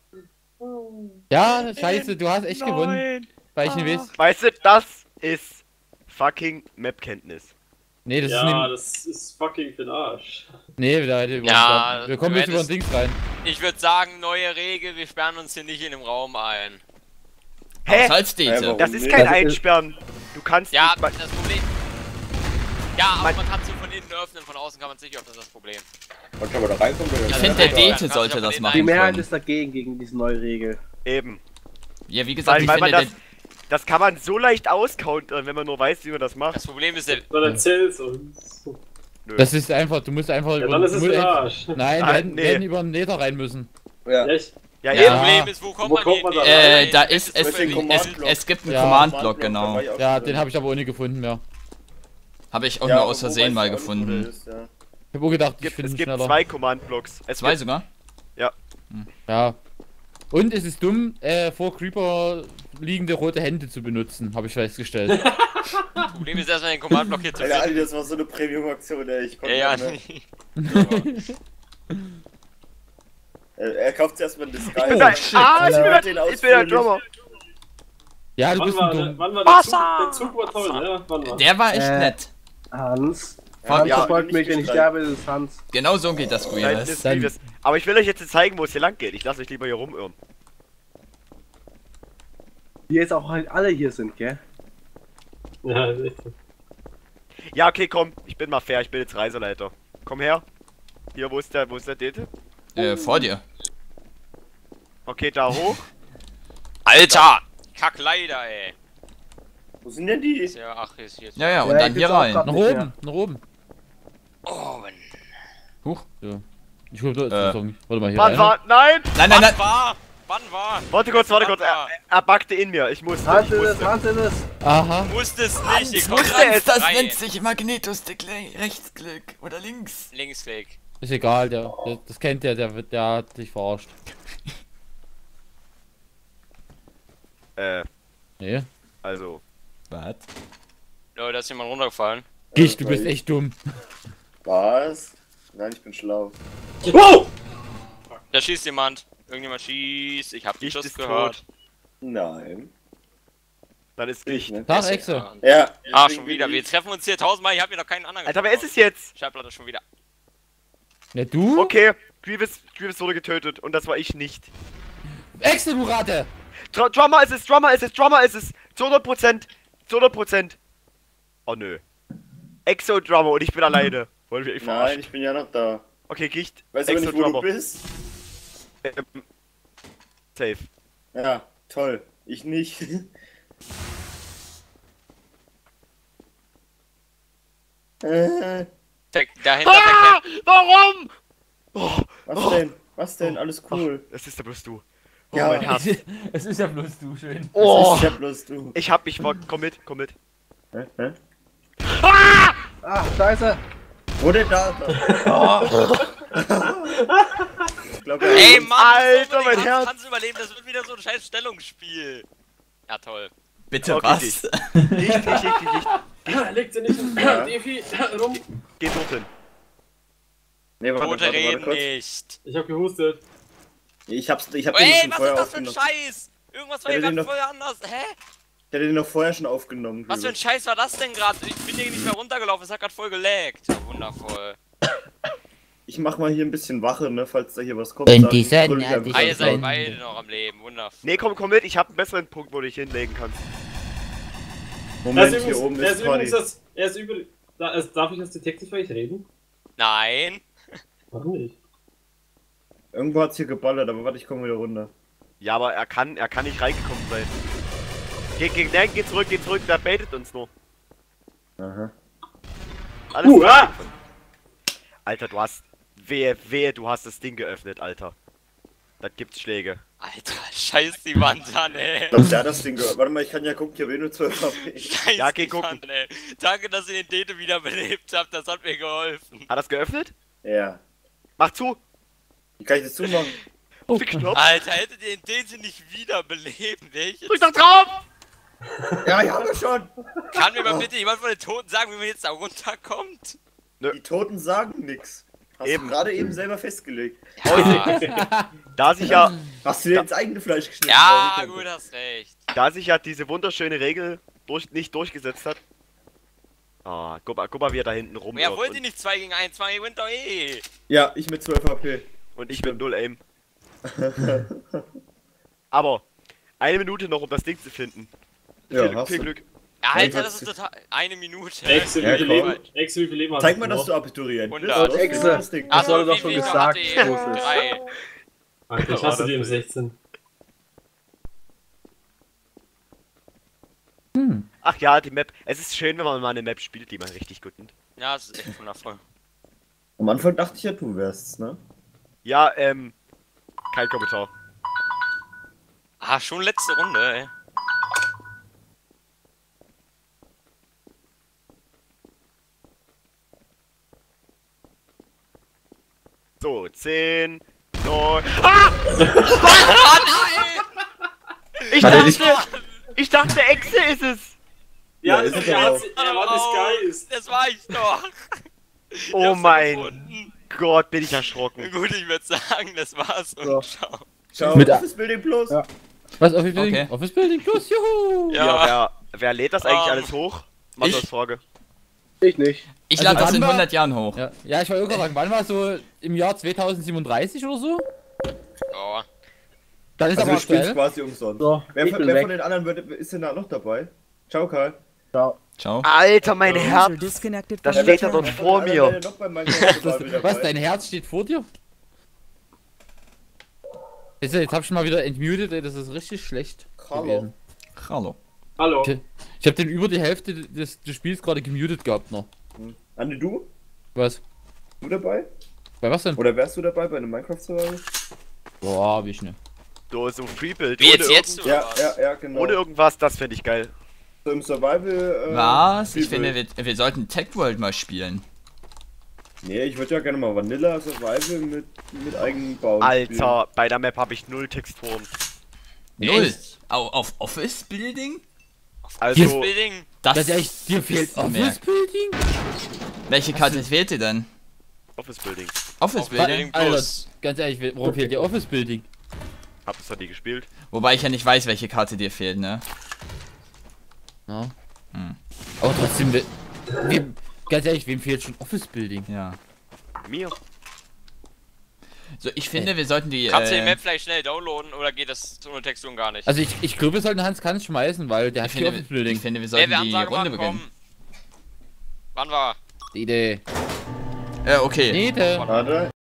Speaker 2: Ja, scheiße, du hast echt gewonnen.
Speaker 7: Nein.
Speaker 2: Weil ich nicht weiß.
Speaker 7: Weißt du, das ist fucking Map-Kenntnis.
Speaker 2: Nee, das ist
Speaker 1: Ja,
Speaker 2: nicht.
Speaker 1: das ist fucking für den Arsch.
Speaker 2: Nee, da hätte
Speaker 3: Ja,
Speaker 2: wir kommen
Speaker 3: du
Speaker 2: jetzt über den
Speaker 3: hättest-
Speaker 2: Dings rein.
Speaker 3: Ich würde sagen, neue Regel, wir sperren uns hier nicht in dem Raum ein.
Speaker 7: Hä?
Speaker 4: Haushaltsdate.
Speaker 6: Ja,
Speaker 7: Das ist
Speaker 6: Nee,
Speaker 7: kein
Speaker 5: das ist-
Speaker 7: Einsperren. Du kannst
Speaker 3: Ja,
Speaker 7: nicht mal...
Speaker 3: das Problem... Ja, aber
Speaker 7: Mein-
Speaker 3: man kann es von innen öffnen, von außen kann man es nicht öffnen, das ist das Problem.
Speaker 6: Man kann man da reinkommen, wenn
Speaker 4: Ich
Speaker 3: Ja,
Speaker 4: finde,
Speaker 3: das
Speaker 4: der
Speaker 3: ist-
Speaker 4: Dete
Speaker 3: kann
Speaker 4: sollte
Speaker 3: sich
Speaker 4: das
Speaker 3: auf den
Speaker 5: Die
Speaker 4: machen
Speaker 5: Mehrheit
Speaker 4: können.
Speaker 5: ist dagegen, gegen diese neue Regel.
Speaker 7: Eben.
Speaker 4: Ja, wie gesagt,
Speaker 7: Weil,
Speaker 4: ich
Speaker 7: weil man
Speaker 4: finde,
Speaker 7: das...
Speaker 4: der,
Speaker 7: Das kann man so leicht auscountern, wenn man nur weiß, wie man das macht.
Speaker 3: Das Problem ist, der,
Speaker 1: Dann erzähl's uns.
Speaker 7: Nö.
Speaker 2: Das ist einfach, du musst einfach
Speaker 1: Ja,
Speaker 2: über.
Speaker 1: dann ist es
Speaker 2: du
Speaker 1: für den
Speaker 2: musst-
Speaker 1: Arsch.
Speaker 2: Nein, wir
Speaker 7: Ah,
Speaker 2: hätten,
Speaker 7: nee.
Speaker 2: wir hätten über den Nether rein müssen.
Speaker 6: Ja.
Speaker 1: Echt?
Speaker 7: Ja,
Speaker 3: das
Speaker 2: Ja.
Speaker 7: eben.
Speaker 3: Problem ist, wo kommt
Speaker 1: Wo
Speaker 3: man
Speaker 1: kommt
Speaker 3: hier
Speaker 1: man
Speaker 3: in
Speaker 1: da
Speaker 3: die-
Speaker 1: rein?
Speaker 4: äh,
Speaker 3: in
Speaker 4: da
Speaker 3: die-
Speaker 4: ist,
Speaker 3: das
Speaker 4: es,
Speaker 3: ist
Speaker 6: den
Speaker 3: völlig-
Speaker 4: es,
Speaker 6: Command-Block.
Speaker 4: es gibt einen
Speaker 2: Ja.
Speaker 4: Command-Block, genau.
Speaker 2: Ja, den habe ich aber ohne gefunden mehr.
Speaker 4: Habe ich auch
Speaker 6: Ja,
Speaker 4: nur
Speaker 6: aber
Speaker 4: aus
Speaker 6: wo
Speaker 4: Versehen
Speaker 6: weiß
Speaker 4: mal
Speaker 6: ich auch nicht, wo der
Speaker 4: gefunden.
Speaker 6: ist, ja.
Speaker 2: Ich habe auch gedacht, ich
Speaker 7: Gibt,
Speaker 2: finde
Speaker 7: es
Speaker 2: ihn
Speaker 7: gibt
Speaker 2: schneller.
Speaker 7: zwei Command-Blocks. Es
Speaker 4: Zwei
Speaker 7: gibt,
Speaker 4: sogar?
Speaker 2: Ja. Und es ist dumm, äh, vor Creeper liegende rote Hände zu benutzen, habe ich festgestellt.
Speaker 3: Das Problem ist erstmal den Command-Block hier zu
Speaker 6: Alter,
Speaker 3: finden.
Speaker 6: Alter, das war so eine Premium-Aktion, ey. Ich konnte
Speaker 3: Ja, ja.
Speaker 6: nicht mehr. Er, er kauft sich erstmal einen Disguise.
Speaker 7: Ich bin da, ah, ich bin
Speaker 6: Alter.
Speaker 7: da, ich bin der Drummer.
Speaker 2: Ja, du
Speaker 1: Wann
Speaker 2: bist
Speaker 1: war,
Speaker 2: ein
Speaker 1: der,
Speaker 2: dumm.
Speaker 1: wann war der Zug?
Speaker 3: Wasser!
Speaker 1: Der Zug war toll, ne? Wann war?
Speaker 4: Der war echt
Speaker 5: Äh,
Speaker 4: nett.
Speaker 5: Hans.
Speaker 6: Ja,
Speaker 5: Hans
Speaker 6: ja,
Speaker 5: verfolgt
Speaker 6: nicht
Speaker 5: mich, wenn ich
Speaker 6: gestreikt.
Speaker 5: sterbe, das ist Hans.
Speaker 4: Genau so geht das,
Speaker 7: Da hinten
Speaker 4: Guiris.
Speaker 7: ist
Speaker 2: Dann-
Speaker 7: Grievous. Aber ich will euch jetzt zeigen, wo es hier lang geht. Ich lasse euch lieber hier rumirren.
Speaker 5: Die jetzt auch halt alle hier sind, gell?
Speaker 1: Ja, echt.
Speaker 7: Ja, okay, komm. Ich bin mal fair. Ich bin jetzt Reiseleiter. Komm her. Hier, wo ist der, wo ist der Dete?
Speaker 4: Äh, vor dir.
Speaker 7: Okay, da hoch.
Speaker 3: Alter! Kack leider, ey.
Speaker 6: Wo sind denn die?
Speaker 3: Ist ja, ach, hier ist hier.
Speaker 4: Ja, ja, und
Speaker 5: Ja,
Speaker 4: dann
Speaker 5: ich
Speaker 4: hier
Speaker 5: bin's auch
Speaker 4: rein.
Speaker 5: grad.
Speaker 2: Nach
Speaker 5: Nicht
Speaker 2: oben,
Speaker 5: mehr.
Speaker 2: nach oben.
Speaker 3: Oh, Mann.
Speaker 2: Huch. Ja. Ich hol da
Speaker 4: Äh.
Speaker 2: Song. Warte mal hier
Speaker 7: Wann
Speaker 2: rein.
Speaker 7: war? Nein!
Speaker 4: Nein, nein,
Speaker 3: Wann
Speaker 4: nein.
Speaker 3: war? Wann war?
Speaker 7: Warte kurz, warte kurz.
Speaker 3: Wann
Speaker 7: Er,
Speaker 3: war?
Speaker 7: er backte in mir. Ich musste.
Speaker 5: Hans
Speaker 7: Ich
Speaker 5: ist es,
Speaker 7: musste.
Speaker 5: Hans ist es.
Speaker 2: Aha.
Speaker 3: Musste es nicht, ich komm
Speaker 7: wusste
Speaker 3: rein,
Speaker 7: es,
Speaker 4: Das
Speaker 3: rein.
Speaker 4: nennt sich Magnetostick Rechtsklick oder links.
Speaker 3: Linksklick.
Speaker 2: Ist egal, der, der, das kennt der, der, wird- der hat dich verarscht.
Speaker 7: Äh,
Speaker 2: Nee.
Speaker 7: also.
Speaker 4: Was?
Speaker 3: Leute, da ist jemand runtergefallen.
Speaker 2: Gicht, du bist echt dumm.
Speaker 6: Was? Nein, ich bin schlau.
Speaker 1: Wow!
Speaker 3: Da schießt jemand. Irgendjemand schießt. Ich hab den
Speaker 7: Gicht
Speaker 3: Schuss
Speaker 7: ist
Speaker 3: gehört.
Speaker 7: tot.
Speaker 6: Nein.
Speaker 7: Dann ist
Speaker 6: Ich,
Speaker 7: Gicht.
Speaker 6: ne?
Speaker 2: Tag,
Speaker 3: Ist
Speaker 2: Exe.
Speaker 3: ja-
Speaker 6: Ja.
Speaker 3: Ah, schon wieder. Wir treffen uns hier tausendmal. Ich hab hier noch keinen anderen
Speaker 7: Alter, wer ist es jetzt?
Speaker 3: Schallplatte schon wieder.
Speaker 2: Ja, du?
Speaker 7: Okay, Grievous, Grievous wurde getötet und das war ich nicht.
Speaker 2: Exe, du Ratte!
Speaker 7: Dr Drummer ist es, Drummer ist es, Drummer ist es. Zu hundert Prozent. Zu hundert Prozent. Oh nö. Exo Drummer und ich bin alleine. Wollen wir mich
Speaker 6: Nein,
Speaker 7: verarschen?
Speaker 6: ich bin ja noch da.
Speaker 7: Okay, Gicht.
Speaker 6: Weißt du aber
Speaker 7: Exo
Speaker 6: nicht, wo du
Speaker 7: Drummer.
Speaker 6: bist?
Speaker 7: Ähm, safe.
Speaker 6: Ja, toll. Ich nicht. äh,
Speaker 3: Check, dahinter
Speaker 7: Ah!
Speaker 3: verkämpft.
Speaker 7: Warum? Oh,
Speaker 6: was denn? Was denn? Alles cool.
Speaker 7: das ist ja bloß du. Oh,
Speaker 6: Ja.
Speaker 7: mein Herz.
Speaker 2: Es ist ja bloß du, schön.
Speaker 7: Oh,
Speaker 6: Das ist ja bloß du.
Speaker 7: ich hab mich vor. Komm mit, komm mit.
Speaker 6: Hä? Hä?
Speaker 5: Ach, da ist er.
Speaker 6: Wo denn da? Ich glaube,
Speaker 3: Ey, Mann,
Speaker 7: Alter,
Speaker 3: so
Speaker 7: mein
Speaker 3: Hans,
Speaker 7: Herz.
Speaker 3: Hans überleben, das wird wieder so ein scheiß Stellungsspiel. Ja, toll.
Speaker 4: Bitte
Speaker 7: Okay,
Speaker 4: was?
Speaker 7: Gicht, Gicht, Gicht, Gicht.
Speaker 1: Legt sie nicht in
Speaker 6: Ja.
Speaker 1: Defi rum.
Speaker 7: Geh dort hin.
Speaker 6: Nee, warte,
Speaker 3: Tote
Speaker 6: warte, warte,
Speaker 3: reden
Speaker 6: kurz.
Speaker 3: nicht.
Speaker 1: Ich hab gehustet.
Speaker 6: Ich hab's, ich hab
Speaker 3: Oh,
Speaker 6: den
Speaker 3: ey,
Speaker 6: schon
Speaker 3: was
Speaker 6: vorher
Speaker 3: ist das für ein
Speaker 6: aufgenommen.
Speaker 3: Scheiß? Irgendwas war
Speaker 6: Ja,
Speaker 3: hier
Speaker 6: den
Speaker 3: ganz
Speaker 6: doch-
Speaker 3: voll anders. Hä?
Speaker 6: Ich hatte den doch vorher schon aufgenommen.
Speaker 3: Was für ein
Speaker 6: Grievous.
Speaker 3: Scheiß war das denn gerade? Ich bin hier nicht mehr runtergelaufen, es hat gerade voll gelaggt. Ja, wundervoll.
Speaker 6: Ich mach mal hier ein bisschen Wache, ne, falls da hier was kommt.
Speaker 2: Und
Speaker 6: sag
Speaker 2: die
Speaker 6: ich, brüll
Speaker 2: Sonne
Speaker 6: ich
Speaker 2: hat
Speaker 6: einfach
Speaker 2: dich
Speaker 3: Ah, ihr
Speaker 6: drauf.
Speaker 3: seid
Speaker 2: Sonne.
Speaker 3: beide noch am Leben, wundervoll.
Speaker 7: Nee, komm, komm mit, ich hab einen besseren Punkt, wo du dich hinlegen kannst.
Speaker 1: Er
Speaker 6: Moment,
Speaker 1: ist
Speaker 6: hier
Speaker 1: übrigens,
Speaker 6: oben
Speaker 1: er
Speaker 6: ist
Speaker 1: ist übrigens
Speaker 6: Party.
Speaker 1: das. Er ist übrigens. Da, also, darf ich als Detective vielleicht reden?
Speaker 3: Nein.
Speaker 1: Warum nicht?
Speaker 6: Irgendwo hat's hier geballert, aber warte, ich komme wieder runter.
Speaker 7: Ja, aber er kann, er kann nicht reingekommen sein. Geh, geh, nein, geh zurück, geh zurück, der baitet uns nur.
Speaker 6: Aha.
Speaker 7: Alles
Speaker 1: Uh,
Speaker 7: klar.
Speaker 1: ah!
Speaker 7: Alter, du hast. Wehe, wehe, du hast das Ding geöffnet, Alter. Da gibt's Schläge.
Speaker 3: Alter, scheiß die Wand an, ey.
Speaker 6: Ich glaub, der hat das Ding gehört. Warte mal, ich kann ja gucken, ich habe eh nur zwölf H P.
Speaker 3: Scheiß
Speaker 7: Ja, geh
Speaker 3: die
Speaker 7: gucken.
Speaker 3: Wand, ey. Danke, dass ihr den Dete wiederbelebt habt, das hat mir geholfen.
Speaker 7: Hat das geöffnet?
Speaker 6: Ja.
Speaker 7: Mach zu!
Speaker 6: Wie kann ich das zumachen?
Speaker 2: Oh,
Speaker 7: Fick Knopf!
Speaker 3: Alter, hättet ihr den Dete nicht wiederbelebt, wäre ich
Speaker 7: Drück
Speaker 3: jetzt...
Speaker 7: doch drauf!
Speaker 6: Ja, ich habe schon.
Speaker 3: Kann mir mal bitte jemand von den Toten sagen, wie man jetzt da runterkommt?
Speaker 6: Die Toten sagen nix. Hast
Speaker 7: Eben.
Speaker 6: du gerade eben selber festgelegt.
Speaker 3: Ja,
Speaker 7: Da sich ja,
Speaker 6: Hast du dir ins eigene Fleisch geschnitten?
Speaker 3: ja
Speaker 6: Warum?
Speaker 3: gut, hast recht.
Speaker 7: da sich ja diese wunderschöne Regel durch, nicht durchgesetzt hat. Ah, guck mal, guck mal, wie er da hinten rum
Speaker 3: Wer wollte nicht zwei gegen eins? zwei gewinnt doch eh.
Speaker 6: Ja, ich mit zwölf H P.
Speaker 7: Und ich bin null Aim. Aber eine Minute noch, um das Ding zu finden.
Speaker 6: Ja,
Speaker 7: viel,
Speaker 6: hast
Speaker 7: viel
Speaker 6: du.
Speaker 7: Glück.
Speaker 3: Ja, Alter,
Speaker 6: Ja,
Speaker 3: das ist total. Eine Minute.
Speaker 1: Exe, wie
Speaker 6: Ja,
Speaker 1: viel
Speaker 6: komm.
Speaker 1: Leben, Exe, wie viel Leben hast
Speaker 6: Zeig mal, dass
Speaker 1: noch?
Speaker 6: du Abiturient bist.
Speaker 3: hundert.
Speaker 6: oder?
Speaker 5: Exe.
Speaker 6: Das Ding.
Speaker 5: Das wurde doch
Speaker 3: wie
Speaker 5: schon
Speaker 3: viel
Speaker 5: gesagt,
Speaker 3: hatte ich?
Speaker 5: wo es ist.
Speaker 3: Drei.
Speaker 1: Alter, ich hasse die im sechzehn.
Speaker 7: Ach ja, die Map. Es ist schön, wenn man mal eine Map spielt, die man richtig gut nimmt.
Speaker 3: Ja, das ist echt wundervoll.
Speaker 6: Am Anfang dachte ich ja, du wärst's, ne?
Speaker 7: Ja, ähm. Kein Kommentar.
Speaker 3: Ah, schon letzte Runde, ey.
Speaker 7: So, zehn, neun. Ah! Ich
Speaker 4: Warte, ich-
Speaker 7: dachte, ich dachte, Echse ist es.
Speaker 1: Ja,
Speaker 6: Ja,
Speaker 1: das
Speaker 6: ist
Speaker 1: ist
Speaker 6: es
Speaker 1: ja,
Speaker 6: aber
Speaker 1: er war das Geist.
Speaker 3: Das war ich doch. Ich
Speaker 7: Oh
Speaker 3: hab's
Speaker 7: mein
Speaker 3: gefunden.
Speaker 7: Gott, bin ich erschrocken.
Speaker 3: Gut, ich würde sagen, das war's. Und
Speaker 5: So.
Speaker 3: ciao.
Speaker 6: Schau,
Speaker 2: Mit-
Speaker 6: Office Building Plus.
Speaker 5: Ja.
Speaker 2: Was, Office Building?
Speaker 4: Okay.
Speaker 2: Office Building Plus, juhu!
Speaker 3: Ja.
Speaker 7: Ja, wer, wer lädt das eigentlich
Speaker 3: Ähm,
Speaker 7: alles hoch? Mach
Speaker 4: ich?
Speaker 7: das Frage.
Speaker 5: Ich nicht.
Speaker 4: Ich
Speaker 2: Also
Speaker 4: lade das
Speaker 2: wann
Speaker 4: in
Speaker 2: war-
Speaker 4: hundert Jahren hoch.
Speaker 2: Ja, ja ich wollte irgendwann sagen, wann war es so im Jahr zweitausendsiebenunddreißig oder so?
Speaker 3: Oh.
Speaker 2: Dann ist
Speaker 6: Also
Speaker 2: aber
Speaker 6: du spielst
Speaker 2: aktuell.
Speaker 6: quasi umsonst.
Speaker 5: So,
Speaker 6: Wer,
Speaker 5: ich
Speaker 6: von,
Speaker 5: bin
Speaker 6: wer
Speaker 5: weg.
Speaker 6: von den anderen wird, ist denn da noch dabei? Ciao, Karl.
Speaker 5: Ciao.
Speaker 4: Ciao.
Speaker 7: Alter, mein
Speaker 8: User
Speaker 7: Herz.
Speaker 8: disconnected
Speaker 7: Das
Speaker 8: from
Speaker 7: steht
Speaker 8: your
Speaker 7: da dort
Speaker 8: channel.
Speaker 7: vor
Speaker 6: Wer von den
Speaker 7: mir.
Speaker 6: anderen noch bei Minecraft Survival dabei?
Speaker 2: Was, dein Herz steht vor dir? Jetzt, jetzt hab ich mal wieder entmutet, ey, das ist richtig schlecht
Speaker 6: Hallo.
Speaker 2: gewesen.
Speaker 4: Hallo.
Speaker 1: Hallo.
Speaker 2: Okay. Ich hab den über die Hälfte des, des Spiels gerade gemutet gehabt noch.
Speaker 6: Andi, du?
Speaker 2: Was?
Speaker 6: Du dabei?
Speaker 2: Bei was denn?
Speaker 6: Oder wärst du dabei bei einem Minecraft Survival?
Speaker 2: Boah, hab ich ne.
Speaker 7: So, so Freebuild.
Speaker 3: Wie jetzt,
Speaker 7: ohne,
Speaker 3: jetzt
Speaker 7: irgend-
Speaker 3: oder
Speaker 6: Ja,
Speaker 3: was?
Speaker 6: ja, ja, genau.
Speaker 7: ohne irgendwas, das fände ich geil.
Speaker 6: So im Survival. Äh,
Speaker 4: Was? Ich
Speaker 6: Freebuild.
Speaker 4: finde, wir, wir sollten Tech World mal spielen.
Speaker 6: Nee, ich würde ja gerne mal Vanilla Survival mit, mit eigenen Bauen spielen.
Speaker 7: Alter, bei der Map habe ich null Texturen.
Speaker 4: Null.
Speaker 3: Echt?
Speaker 4: Au, auf Office Building?
Speaker 7: Also,
Speaker 3: Building.
Speaker 4: Das,
Speaker 2: Das ist echt, dir fehlt
Speaker 4: ist mehr.
Speaker 2: Office Building?
Speaker 4: Welche Karte fehlt dir denn?
Speaker 7: Office Building.
Speaker 4: Office Building?
Speaker 3: Building
Speaker 2: Alter,
Speaker 3: Plus.
Speaker 2: ganz ehrlich, warum fehlt dir Office Building?
Speaker 7: Hab das noch nie gespielt.
Speaker 4: Wobei ich ja nicht weiß, welche Karte dir fehlt, ne?
Speaker 2: Ja.
Speaker 4: Hm.
Speaker 2: Aber trotzdem, we- wem, ganz ehrlich, wem fehlt schon Office Building?
Speaker 4: Ja.
Speaker 7: Mir.
Speaker 4: So, ich finde, wir sollten die.
Speaker 3: Kannst du die
Speaker 4: Äh,
Speaker 3: Map vielleicht schnell downloaden oder geht das ohne Texturen gar nicht?
Speaker 2: Also ich, ich glaube, wir sollten Hans Kann schmeißen, weil der hat
Speaker 4: ich,
Speaker 2: hier
Speaker 4: finde,
Speaker 2: Office
Speaker 4: wir- ich
Speaker 2: Building.
Speaker 4: finde, wir
Speaker 3: Wer
Speaker 4: sollten
Speaker 3: wir
Speaker 4: die
Speaker 3: Ansage
Speaker 4: Runde
Speaker 3: machen,
Speaker 4: beginnen.
Speaker 3: komm. Wann war?
Speaker 2: Die Idee.
Speaker 4: Äh, okay.
Speaker 2: Nee, der.
Speaker 6: Warte.